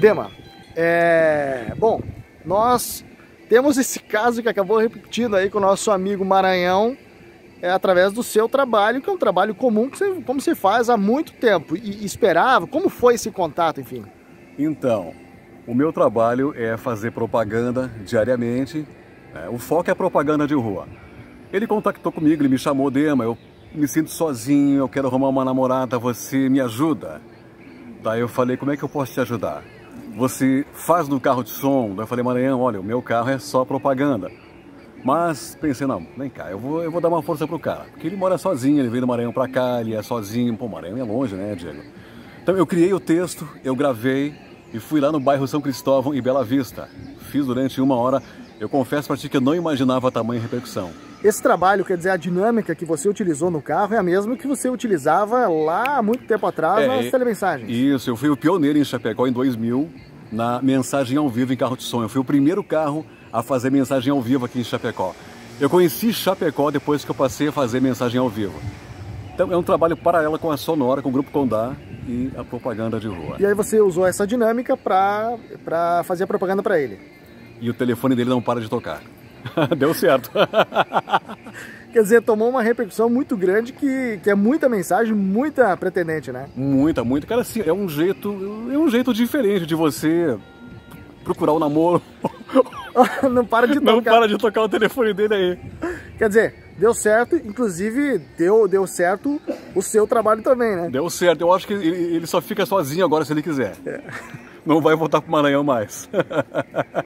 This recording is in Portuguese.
Dema, bom, nós temos esse caso que acabou repetindo aí com o nosso amigo Maranhão, através do seu trabalho, que é um trabalho comum, como você faz há muito tempo, e esperava. Como foi esse contato, enfim? Então, o meu trabalho é fazer propaganda diariamente, o foco é a propaganda de rua. Ele contactou comigo, ele me chamou: Dema, eu me sinto sozinho, eu quero arrumar uma namorada, você me ajuda? Daí eu falei: como é que eu posso te ajudar? Você faz no carro de som? Daí eu falei: Maranhão, olha, o meu carro é só propaganda. Mas pensei: não, vem cá, eu vou dar uma força pro cara, porque ele mora sozinho, ele veio do Maranhão pra cá, ele é sozinho. Pô, Maranhão é longe, né, Diego? Então eu criei o texto, eu gravei e fui lá no bairro São Cristóvão e Bela Vista. Fiz durante 1 hora. Eu confesso pra ti que eu não imaginava a tamanha repercussão. Esse trabalho, quer dizer, a dinâmica que você utilizou no carro é a mesma que você utilizava lá há muito tempo atrás nas telemensagens. Isso, eu fui o pioneiro em Chapecó em 2000, na mensagem ao vivo em carro de som. Eu fui o primeiro carro a fazer mensagem ao vivo aqui em Chapecó. Eu conheci Chapecó depois que eu passei a fazer mensagem ao vivo. Então é um trabalho paralelo com a Sonora, com o Grupo Condá e a propaganda de rua. E aí você usou essa dinâmica para fazer a propaganda para ele. E o telefone dele não para de tocar. Deu certo. Quer dizer, tomou uma repercussão muito grande, que é muita mensagem, muita pretendente, né? Muita. Cara, assim, é um jeito diferente de você procurar o namoro. Não para de tocar. Não para de tocar o telefone dele aí. Quer dizer, deu certo, inclusive deu certo o seu trabalho também, né? Deu certo. Eu acho que ele só fica sozinho agora se ele quiser. Não vai voltar pro Maranhão mais.